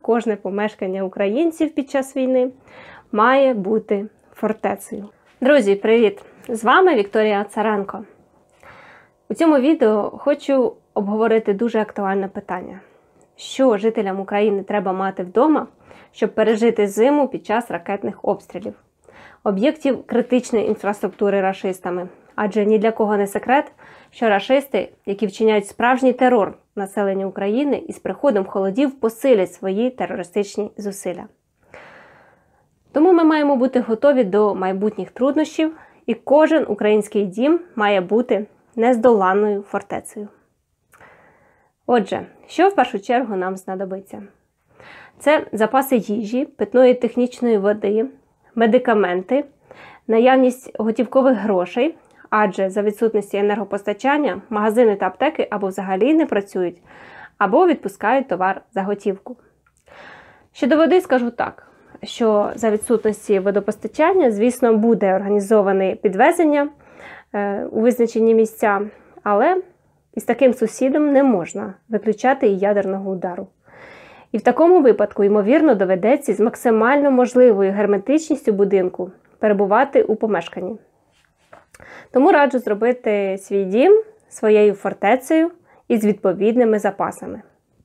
кожне помешкання українців під час війни має бути фортецею. Друзі, привіт! З вами Вікторія Царенко. У цьому відео хочу обговорити дуже актуальне питання. Що жителям України треба мати вдома, щоб пережити зиму під час ракетних обстрілів? Об'єктів критичної інфраструктури рашистами. Адже ні для кого не секрет, що рашисти, які вчиняють справжній терор населенню України, із приходом холодів посилять свої терористичні зусилля. Тому ми маємо бути готові до майбутніх труднощів, і кожен український дім має бути нездоланною фортецею. Отже, що в першу чергу нам знадобиться? Це запаси їжі, питної технічної води, медикаменти, наявність готівкових грошей, адже за відсутності енергопостачання магазини та аптеки або взагалі не працюють, або відпускають товар за готівку. Щодо води скажу так, що за відсутності водопостачання, звісно, буде організоване підвезення у визначені місця, але із таким сусідом не можна виключати і ядерного удару. І в такому випадку, ймовірно, доведеться з максимально можливою герметичністю будинку перебувати у помешканні. Тому раджу зробити свій дім своєю фортецею із відповідними запасами.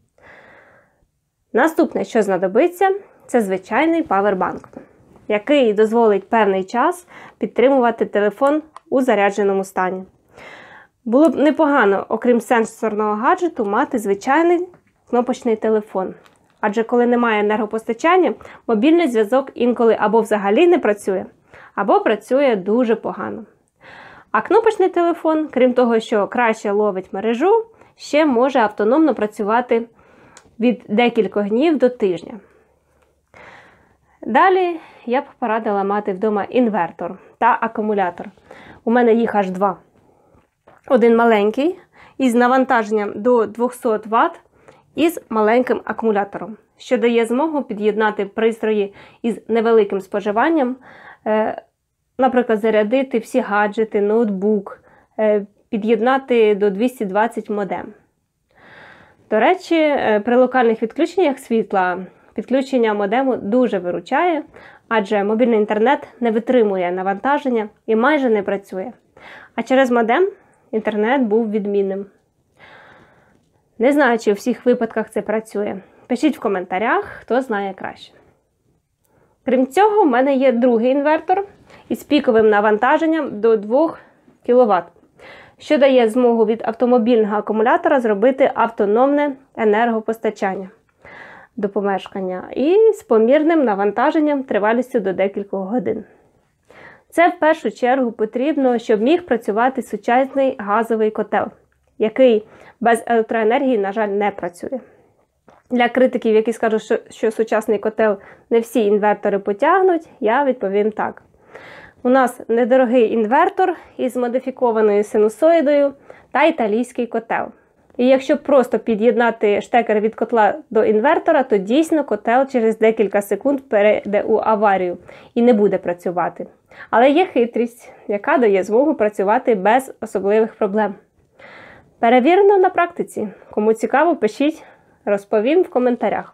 Наступне, що знадобиться, це звичайний павербанк, який дозволить певний час підтримувати телефон у зарядженому стані. Було б непогано, окрім сенсорного гаджету, мати звичайний кнопочний телефон. Адже коли немає енергопостачання, мобільний зв'язок інколи або взагалі не працює, або працює дуже погано. А кнопочний телефон, крім того, що краще ловить мережу, ще може автономно працювати від декількох днів до тижня. Далі я б порадила мати вдома інвертор та акумулятор. У мене їх аж два. Один маленький, із навантаженням до 200 Вт, із маленьким акумулятором, що дає змогу під'єднати пристрої із невеликим споживанням, наприклад, зарядити всі гаджети, ноутбук, під'єднати до 220 модем. До речі, при локальних відключеннях світла підключення модему дуже виручає, адже мобільний інтернет не витримує навантаження і майже не працює. А через модем інтернет був відмінним. Не знаю, чи у всіх випадках це працює. Пишіть в коментарях, хто знає краще. Крім цього, в мене є другий інвертор із піковим навантаженням до 2 кВт, що дає змогу від автомобільного акумулятора зробити автономне енергопостачання до помешкання і з помірним навантаженням тривалістю до декількох годин. Це в першу чергу потрібно, щоб міг працювати сучасний газовий котел, який без електроенергії, на жаль, не працює. Для критиків, які скажуть, що сучасний котел не всі інвертори потягнуть, я відповім так. У нас недорогий інвертор із модифікованою синусоїдою та італійський котел. І якщо просто під'єднати штекер від котла до інвертора, то дійсно котел через декілька секунд перейде у аварію і не буде працювати. Але є хитрість, яка дає змогу працювати без особливих проблем. Перевірено на практиці. Кому цікаво, пишіть, розповім в коментарях.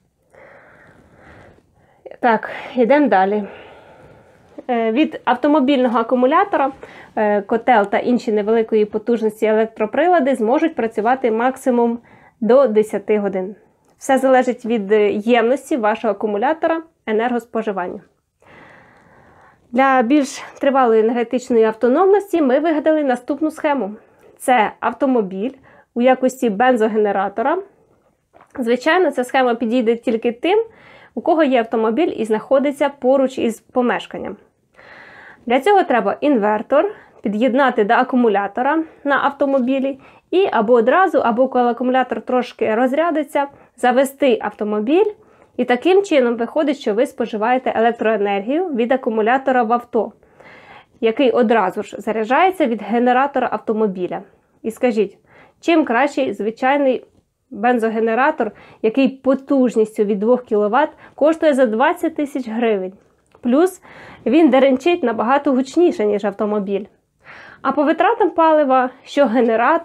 Так, йдемо далі. Від автомобільного акумулятора котел та інші невеликої потужності електроприлади зможуть працювати максимум до 10 годин. Все залежить від ємності вашого акумулятора енергоспоживання. Для більш тривалої енергетичної автономності ми вигадали наступну схему. Це автомобіль у якості бензогенератора. Звичайно, ця схема підійде тільки тим, у кого є автомобіль і знаходиться поруч із помешканням. Для цього треба інвертор під'єднати до акумулятора на автомобілі і або одразу, або коли акумулятор трошки розрядиться, завести автомобіль. І таким чином виходить, що ви споживаєте електроенергію від акумулятора в авто, який одразу ж заряджається від генератора автомобіля. І скажіть, чим кращий звичайний бензогенератор, який потужністю від 2 кВт коштує за 20 тисяч гривень. Плюс він деренчить набагато гучніше, ніж автомобіль. А по витратам палива, що генератор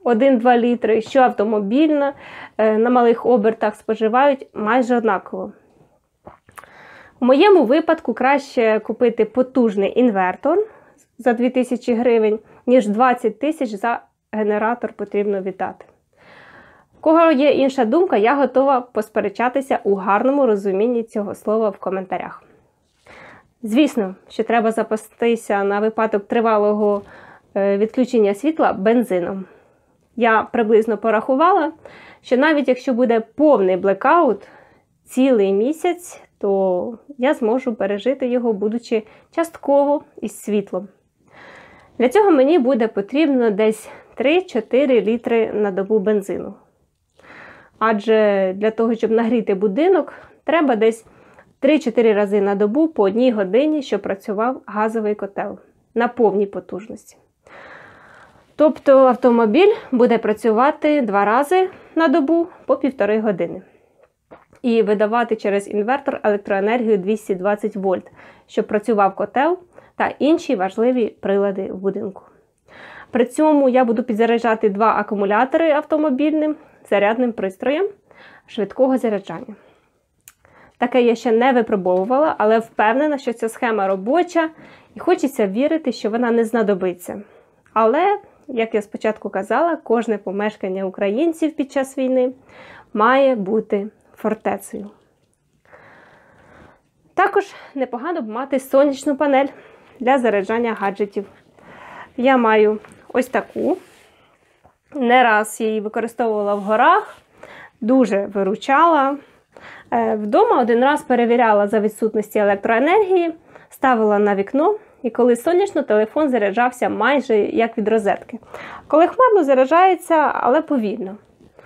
1-2 літри, що автомобільна, на малих обертах споживають майже однаково. У моєму випадку краще купити потужний інвертор за 2000 гривень, ніж 20 тисяч за генератор потрібно віддати. У кого є інша думка, я готова посперечатися у гарному розумінні цього слова в коментарях. Звісно, що треба запастися на випадок тривалого відключення світла бензином. Я приблизно порахувала, що навіть якщо буде повний блекаут цілий місяць, то я зможу пережити його, будучи частково із світлом. Для цього мені буде потрібно десь 3-4 літри на добу бензину. Адже для того, щоб нагріти будинок, треба десь 3-4 рази на добу по 1 годині, щоб працював газовий котел на повній потужності. Тобто автомобіль буде працювати 2 рази на добу по 1,5 години. І видавати через інвертор електроенергію 220 вольт, щоб працював котел та інші важливі прилади в будинку. При цьому я буду підзаряджати 2 акумулятори автомобільним зарядним пристроєм швидкого заряджання. Таке я ще не випробовувала, але впевнена, що ця схема робоча і хочеться вірити, що вона не знадобиться. Але, як я спочатку казала, кожне помешкання українців під час війни має бути фортецею. Також непогано б мати сонячну панель для заряджання гаджетів. Я маю ось таку. Не раз її використовувала в горах, дуже виручала. Вдома один раз перевіряла за відсутності електроенергії, ставила на вікно, і коли сонячно, телефон заряджався майже як від розетки. Коли хмарно, заряджається, але повільно.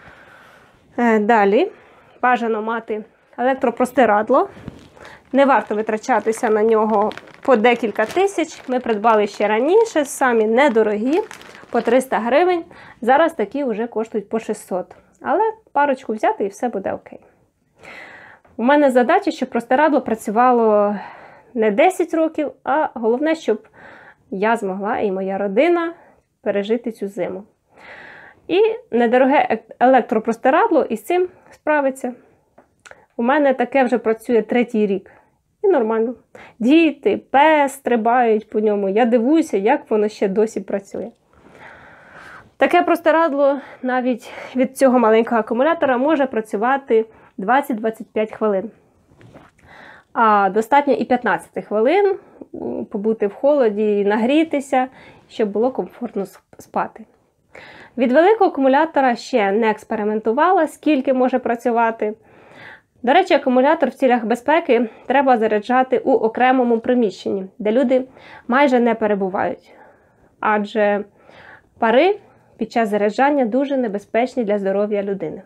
Далі бажано мати електропростирадло. Не варто витрачатися на нього по декілька тисяч. Ми придбали ще раніше, самі недорогі, по 300 гривень. Зараз такі вже коштують по 600. Але парочку взяти і все буде окей. У мене задача, щоб простирадло працювало не 10 років, а головне, щоб я змогла і моя родина пережити цю зиму. І недороге електропростирадло із цим справиться. У мене таке вже працює 3-й рік. І нормально. Діти, пес стрибають по ньому. Я дивуюся, як воно ще досі працює. Таке простирадло навіть від цього маленького акумулятора може працювати 20-25 хвилин. А достатньо і 15 хвилин побути в холоді і нагрітися, щоб було комфортно спати. Від великого акумулятора ще не експериментувала, скільки може працювати. До речі, акумулятор в цілях безпеки треба заряджати у окремому приміщенні, де люди майже не перебувають. Адже пари під час заряджання дуже небезпечні для здоров'я людини.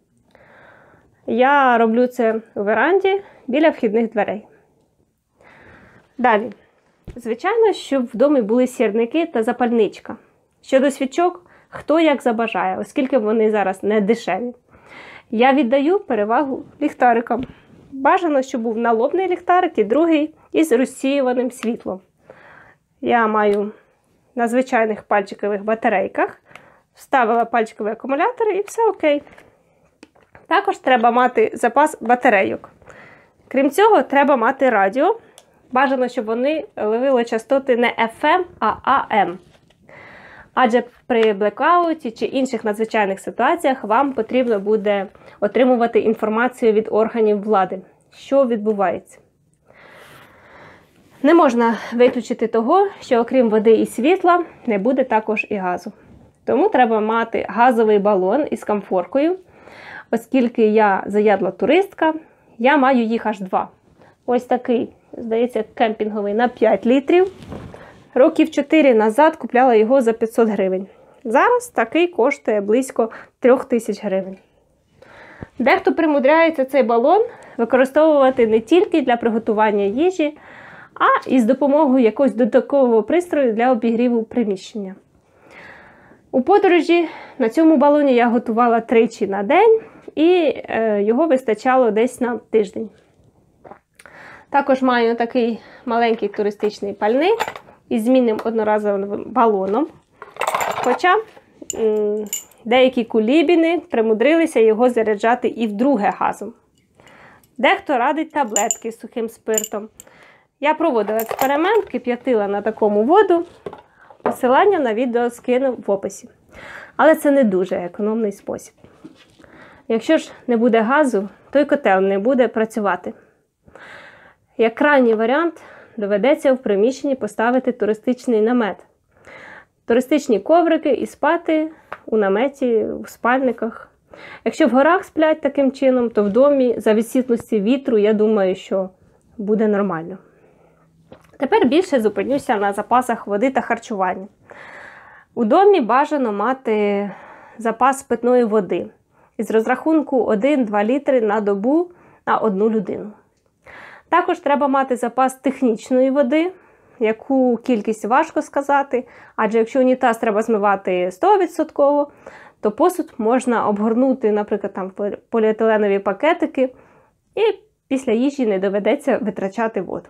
Я роблю це у веранді біля вхідних дверей. Далі. Звичайно, щоб в домі були сірники та запальничка. Щодо свічок, хто як забажає, оскільки вони зараз не дешеві. Я віддаю перевагу ліхтарикам. Бажано, щоб був налобний ліхтарик і другий із розсіюваним світлом. Я маю на звичайних пальчикових батарейках. Вставила пальчиковий акумулятор і все окей. Також треба мати запас батарейок. Крім цього, треба мати радіо. Бажано, щоб вони ловили частоти не FM, а AM. Адже при блекауті чи інших надзвичайних ситуаціях вам потрібно буде отримувати інформацію від органів влади, що відбувається. Не можна виключити того, що окрім води і світла, не буде також і газу. Тому треба мати газовий балон із камфоркою. Оскільки я заядла туристка, я маю їх аж 2. Ось такий, здається, кемпінговий на 5 літрів. Років 4 назад купляла його за 500 гривень. Зараз такий коштує близько 3000 гривень. Дехто примудряється цей балон використовувати не тільки для приготування їжі, а і з допомогою якогось додаткового пристрою для обігріву приміщення. У подорожі на цьому балоні я готувала 3 на день, і його вистачало десь на тиждень. Також маю такий маленький туристичний пальник із змінним одноразовим балоном. Хоча Деякі кулібіни примудрилися його заряджати і вдруге газом. Дехто радить таблетки з сухим спиртом. Я проводила експеримент, кип'ятила на такому воду. Посилання на відео скину в описі. Але це не дуже економний спосіб. Якщо ж не буде газу, то й котел не буде працювати. Як крайній варіант, доведеться в приміщенні поставити туристичний намет. Туристичні коврики і спати у наметі, у спальниках. Якщо в горах сплять таким чином, то в домі за відсутності вітру, я думаю, що буде нормально. Тепер більше зупинюся на запасах води та харчування. У домі бажано мати запас питної води із розрахунку 1-2 літри на добу на одну людину. Також треба мати запас технічної води, яку кількість важко сказати, адже якщо унітаз треба змивати 100%, то посуд можна обгорнути, наприклад, там в поліетиленові пакетики, і після їжі не доведеться витрачати воду.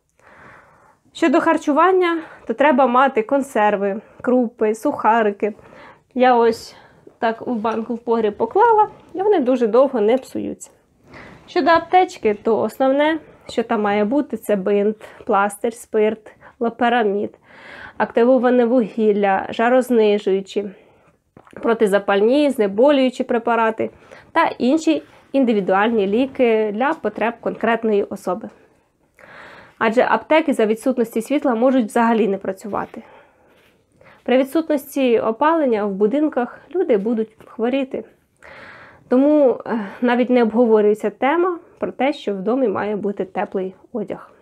Щодо харчування, то треба мати консерви, крупи, сухарики. Я ось так у банку в погріб поклала, і вони дуже довго не псуються. Щодо аптечки, то основне, що там має бути, це бинт, пластир, спирт, лоперамід, активоване вугілля, жарознижуючі, протизапальні, знеболюючі препарати та інші індивідуальні ліки для потреб конкретної особи. Адже аптеки за відсутності світла можуть взагалі не працювати. При відсутності опалення в будинках люди будуть хворіти. Тому навіть не обговорюється тема про те, що в домі має бути теплий одяг.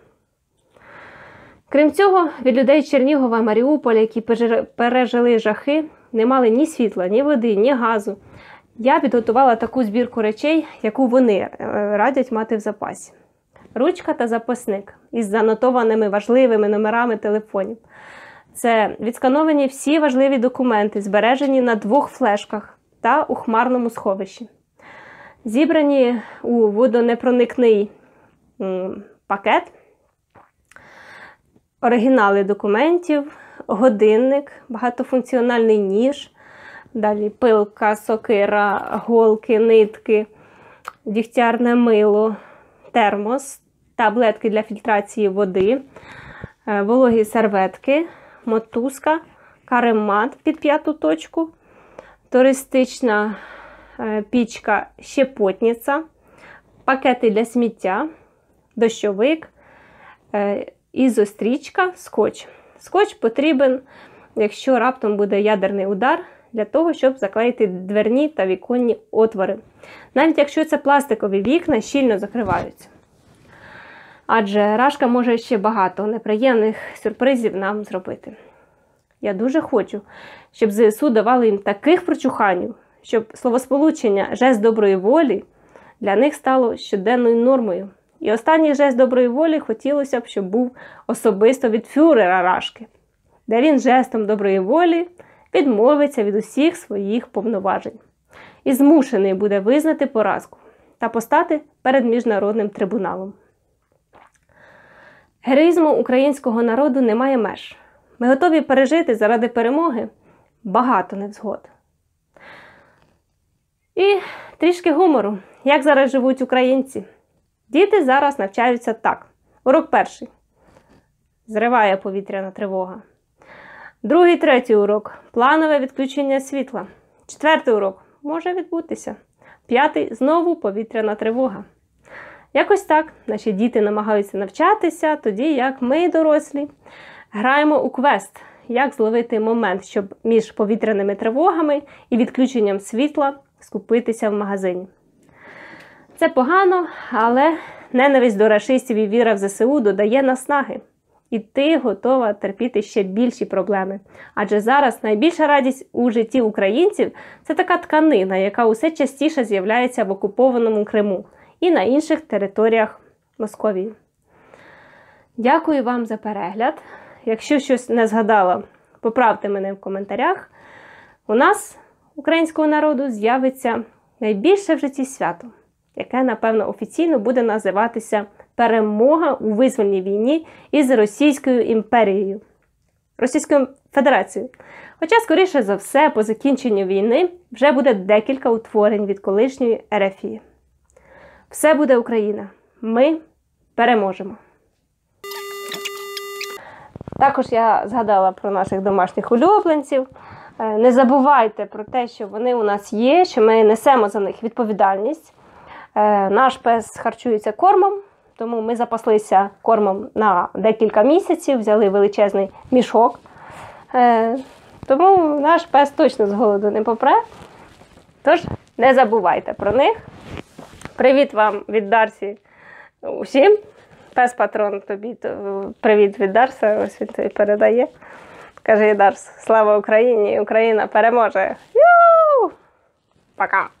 Крім цього, від людей Чернігова, Маріуполя, які пережили жахи, не мали ні світла, ні води, ні газу. Я підготувала таку збірку речей, яку вони радять мати в запасі. Ручка та записник із занотованими важливими номерами телефонів. Це відскановані всі важливі документи, збережені на 2 флешках та у хмарному сховищі. Зібрані у водонепроникний пакет, оригінали документів, годинник, багатофункціональний ніж, далі пилка, сокира, голки, нитки, дігтярне мило, термос, таблетки для фільтрації води, вологі серветки, мотузка, каремат під 5-ту точку, туристична пічка-щепотниця, пакети для сміття, дощовик, ізострічка, скотч. Скотч потрібен, якщо раптом буде ядерний удар, для того, щоб заклеїти дверні та віконні отвори. Навіть якщо це пластикові вікна, щільно закриваються. Адже Рашка може ще багато неприємних сюрпризів нам зробити. Я дуже хочу, щоб ЗСУ давали їм таких прочуханів, щоб словосполучення «жест доброї волі» для них стало щоденною нормою. І останній жест доброї волі хотілося б, щоб був особисто від фюрера Рашки, де він жестом доброї волі відмовиться від усіх своїх повноважень і змушений буде визнати поразку та постати перед міжнародним трибуналом. Героїзму українського народу немає меж. Ми готові пережити заради перемоги багато невзгод. І трішки гумору. Як зараз живуть українці? Діти зараз навчаються так. Урок перший. Зриває повітряна тривога. Другий, третій урок. Планове відключення світла. Четвертий урок. Може відбутися. П'ятий. Знову повітряна тривога. Якось так наші діти намагаються навчатися, тоді як ми, дорослі, граємо у квест, як зловити момент, щоб між повітряними тривогами і відключенням світла скупитися в магазині. Це погано, але ненависть до рашистів і віра в ЗСУ додає наснаги. І ти готова терпіти ще більші проблеми. Адже зараз найбільша радість у житті українців – це така тканина, яка усе частіше з'являється в окупованому Криму і на інших територіях Московії. Дякую вам за перегляд. Якщо щось не згадала, поправте мене в коментарях. У нас, українського народу, з'явиться найбільше в житті свято, яке, напевно, офіційно буде називатися «Перемога у визвольній війні із Російською імперією». Російською Федерацію. Хоча, скоріше за все, по закінченню війни вже буде декілька утворень від колишньої РФІ. Все буде Україна. Ми переможемо. Також я згадала про наших домашніх улюбленців. Не забувайте про те, що вони у нас є, що ми несемо за них відповідальність. Наш пес харчується кормом, тому ми запаслися кормом на декілька місяців, взяли величезний мішок. Тому наш пес точно з голоду не попре. Тож не забувайте про них. Привіт вам від Дарсі усім. Пес-патрон, тобі привіт від Дарса, ось він тобі передає. Каже Дарс, слава Україні, Україна переможе. Ю! Пока!